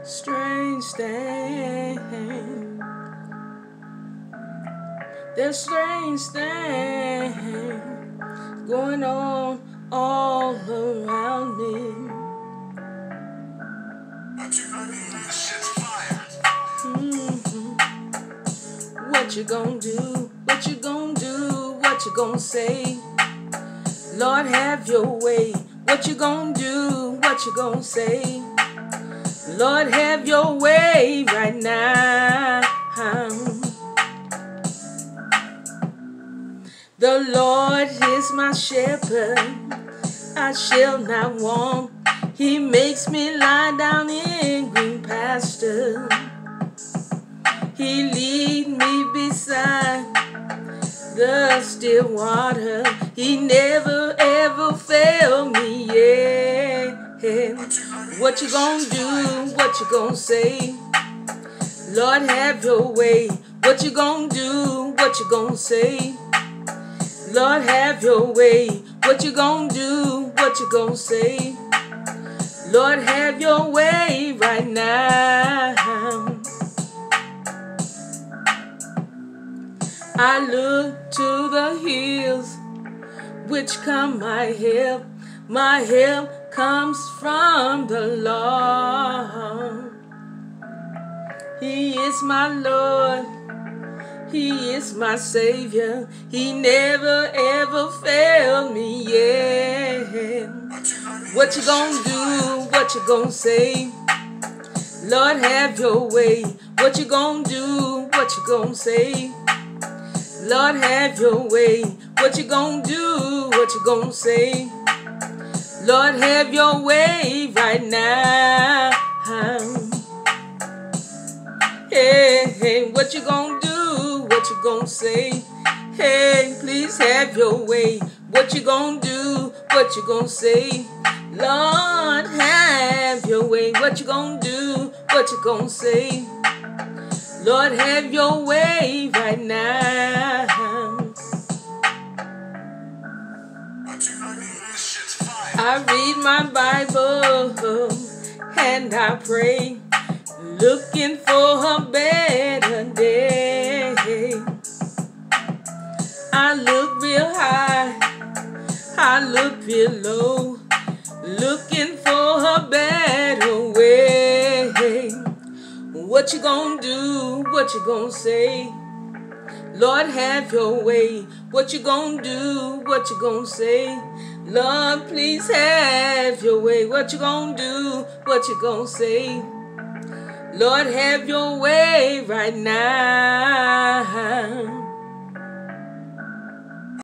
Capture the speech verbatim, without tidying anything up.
strange thing. There's strange thing going on all around me. Mm-hmm. What you gonna do? What you gonna do? What you gonna say? Lord, have your way. What you gonna do? What you gonna say? Lord, have your way right now. The Lord is my shepherd, I shall not want. He makes me lie down in green pasture. He lead me beside the still water. He never ever failed me, yeah. What you gonna do? What you gonna say? Lord, have your way. What you gonna do? What you gonna say? Lord, have your way. What you gonna do? What you gonna say? Lord, have your way right now. I look to the hills, which come my help. My help comes from the Lord. He is my Lord. He is my Savior. He never ever failed me, yeah. What you gonna do? What you gonna say? Lord, have your way. What you gonna do? What you gonna say? Lord, have your way. What you gonna do? What you gonna say? Lord, have your way right now. Hey, hey, what you gonna do? What you gonna say? Hey, please have your way. What you gonna do? What you gonna say? Lord, have your way. What you gonna do? What you gonna say? Lord, have your way right now. I read my Bible and I pray, looking for a better day. I look real high, I look real low, looking for a better way. What you gonna do? What you gonna say? Lord, have your way. What you gonna do? What you gonna say? Lord, please have your way. What you gonna do? What you gonna say? Lord, have your way right now.